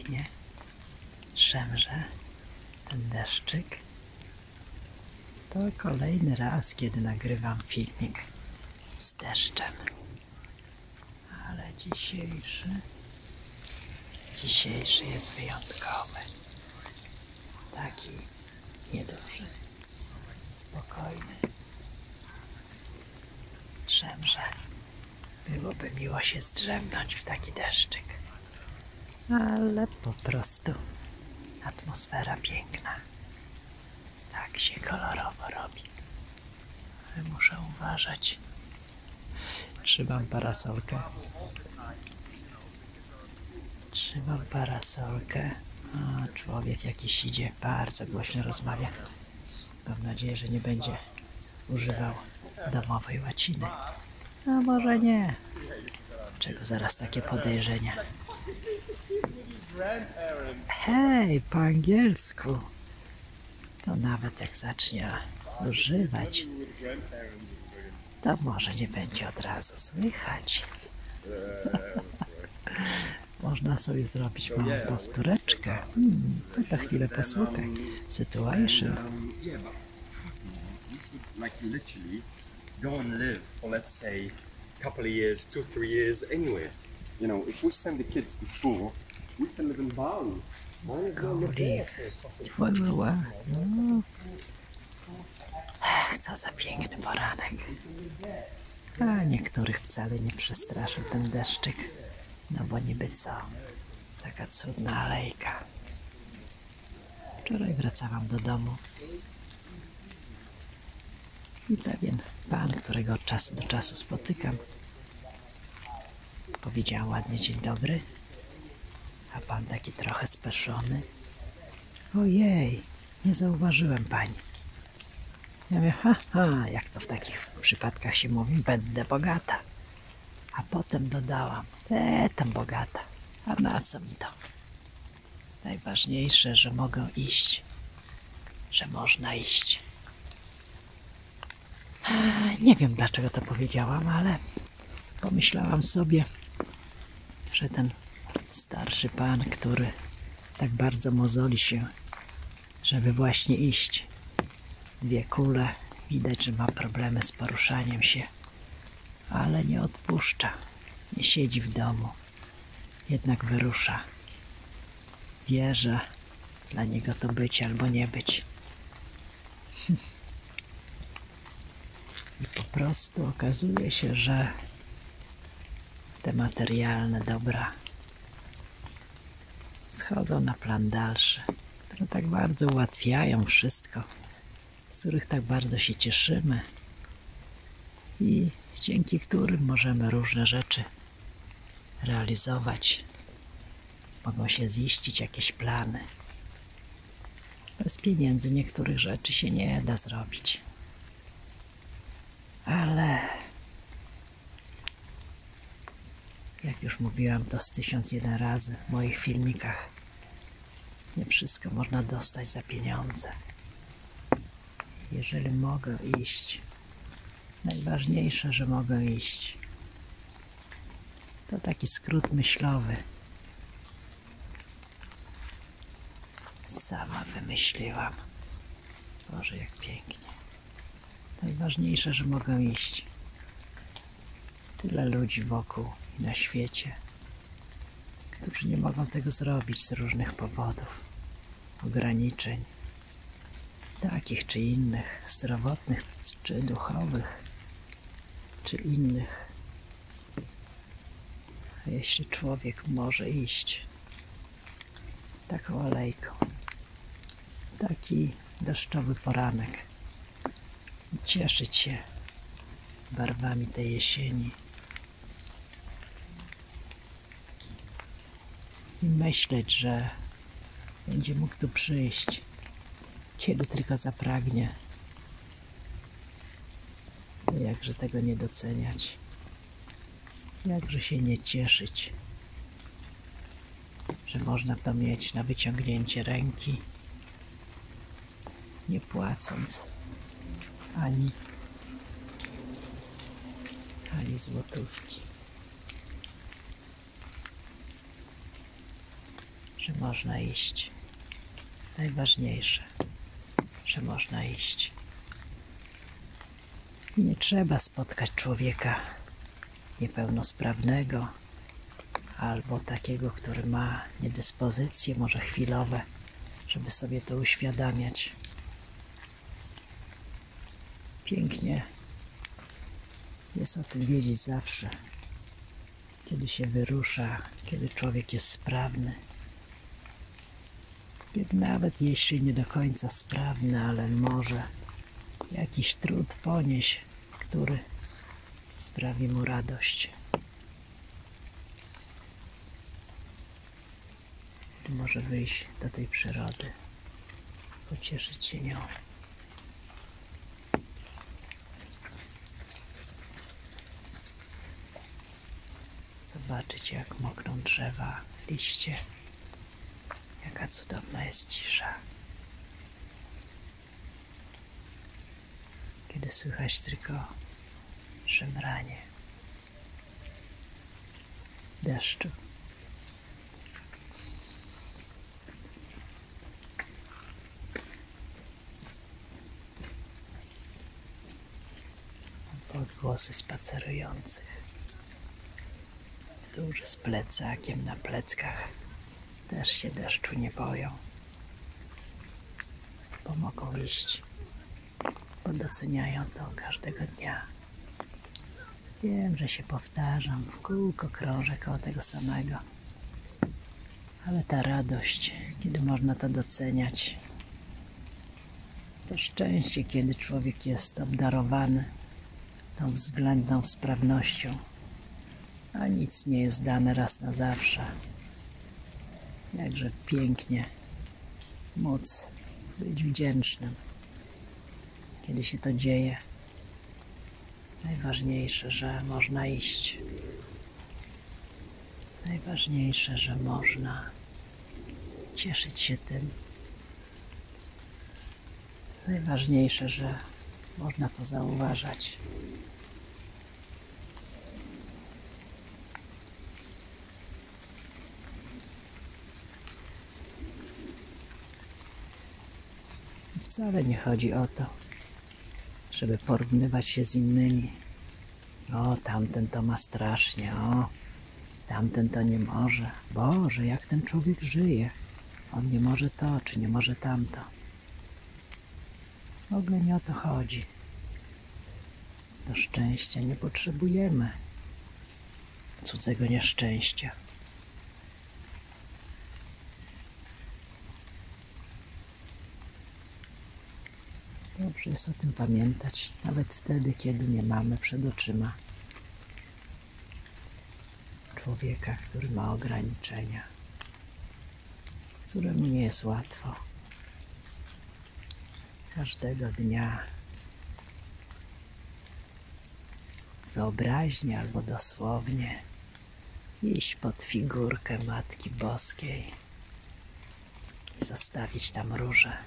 pięknie szemrze ten deszczyk. To kolejny raz, kiedy nagrywam filmik z deszczem. Ale dzisiejszy jest wyjątkowy. Taki nieduży, spokojny. Szemrze. Byłoby miło się zdrzemnąć w taki deszczyk. Ale po prostu atmosfera piękna. Tak się kolorowo robi. Ale muszę uważać. Trzymam parasolkę. O, człowiek jakiś idzie, bardzo głośno rozmawia. Mam nadzieję, że nie będzie używał domowej łaciny. A może nie. Czego zaraz takie podejrzenia? Hej, po angielsku. To nawet jak zacznie używać, to może nie będzie od razu słychać. Można sobie zrobić małą powtóreczkę. To chwilę posłuchaj. Situation. Like literally go and live for, let's say, a couple of years, 2-3 years, anywhere. You know, if we send the kids to school, we can live in Bali. Go live. Co za piękny poranek. A niektórych wcale nie przestraszył ten deszczyk. No bo niby co? Taka cudna alejka. Wczoraj wracałam do domu i pewien pan, którego od czasu do czasu spotykam, powiedział ładnie dzień dobry, a pan taki trochę speszony. Ojej, nie zauważyłem pani. Ja mówię, jak to w takich przypadkach się mówi, będę bogata. A potem dodałam, tam bogata, a na co mi to? Najważniejsze, że mogę iść, że można iść. Nie wiem, dlaczego to powiedziałam, ale pomyślałam sobie, że ten starszy pan, który tak bardzo mozoli się, żeby właśnie iść, 2 kule, widać, że ma problemy z poruszaniem się, ale nie odpuszcza, nie siedzi w domu, jednak wyrusza. Wie, że dla niego to być albo nie być. I po prostu okazuje się, że te materialne dobra schodzą na plan dalszy, które tak bardzo ułatwiają wszystko, z których tak bardzo się cieszymy i dzięki którym możemy różne rzeczy realizować. Mogą się ziścić jakieś plany. Bez pieniędzy niektórych rzeczy się nie da zrobić. Ale jak już mówiłam to z 1001 razy w moich filmikach, nie wszystko można dostać za pieniądze. Jeżeli mogę iść, najważniejsze, że mogę iść, to taki skrót myślowy. Sama wymyśliłam. Boże, jak pięknie. Najważniejsze, że mogę iść. Tyle ludzi wokół i na świecie, którzy nie mogą tego zrobić z różnych powodów, ograniczeń, takich czy innych, zdrowotnych czy duchowych, czy innych. A jeśli człowiek może iść taką alejką, taki deszczowy poranek i cieszyć się barwami tej jesieni i myśleć, że będzie mógł tu przyjść, kiedy tylko zapragnie, to jakże tego nie doceniać, jakże się nie cieszyć, że można to mieć na wyciągnięcie ręki, nie płacąc ani złotówki. że można iść. Najważniejsze, że można iść. I nie trzeba spotkać człowieka niepełnosprawnego albo takiego, który ma niedyspozycje, może chwilowe, żeby sobie to uświadamiać. Pięknie jest o tym wiedzieć zawsze, kiedy się wyrusza, kiedy człowiek jest sprawny. Kiedy nawet jeśli nie do końca sprawny, ale może jakiś trud ponieść, który sprawi mu radość. Może wyjść do tej przyrody, pocieszyć się nią. Zobaczyć, jak mokną drzewa, liście. Jaka cudowna jest cisza. Kiedy słychać tylko szemranie deszczu. Odgłosy spacerujących. Duży z plecakiem na pleckach też się deszczu nie boją, bo mogą iść, bo doceniają to każdego dnia. Wiem, że się powtarzam, w kółko krążę koło tego samego, ale ta radość, kiedy można to doceniać, to szczęście, kiedy człowiek jest obdarowany tą względną sprawnością, a nic nie jest dane raz na zawsze. Jakże pięknie móc być wdzięcznym, kiedy się to dzieje. Najważniejsze, że można iść. Najważniejsze, że można cieszyć się tym. Najważniejsze, że można to zauważać. Wcale nie chodzi o to, żeby porównywać się z innymi. O, tamten to ma strasznie, o, tamten to nie może. Boże, jak ten człowiek żyje. On nie może to, czy nie może tamto. W ogóle nie o to chodzi. Do szczęścia nie potrzebujemy cudzego nieszczęścia. Dobrze jest o tym pamiętać, nawet wtedy, kiedy nie mamy przed oczyma człowieka, który ma ograniczenia, któremu nie jest łatwo każdego dnia wyobraźnie albo dosłownie iść pod figurkę Matki Boskiej i zostawić tam różę.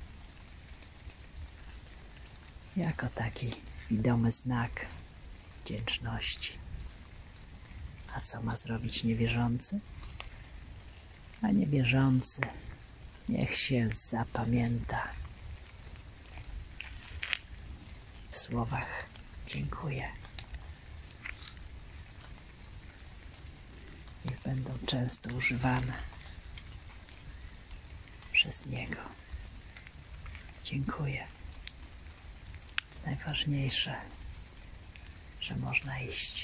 Jako taki widomy znak wdzięczności. A co ma zrobić niewierzący? A niewierzący niech się zapamięta w słowach dziękuję. Niech będą często używane przez Niego. Dziękuję. Najważniejsze, że można iść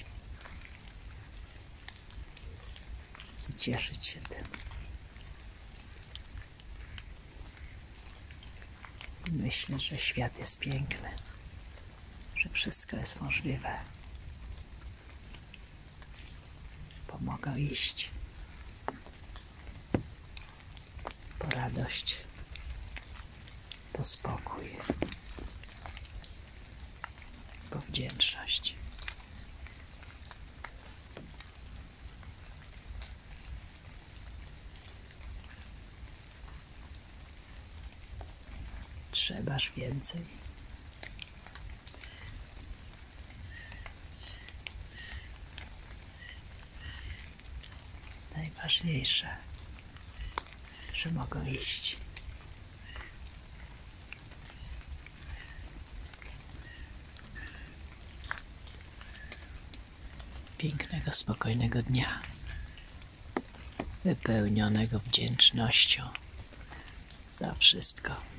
i cieszyć się tym. I myśleć, że świat jest piękny, że wszystko jest możliwe. Bo mogę iść po radość, po spokój, po wdzięczność. Trzebaż więcej. Najważniejsze, że mogą iść. Pięknego, spokojnego dnia, wypełnionego wdzięcznością za wszystko.